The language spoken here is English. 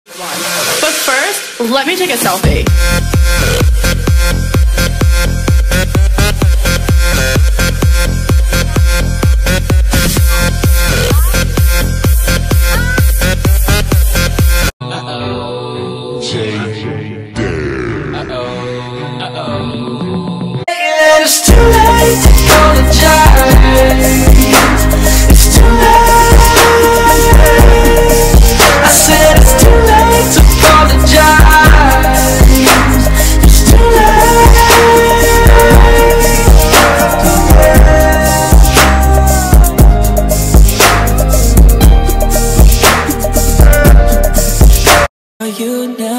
But first, let me take a selfie. It's too late to apologize. It's too late. I said it's too late to apologize. It's too late. You now.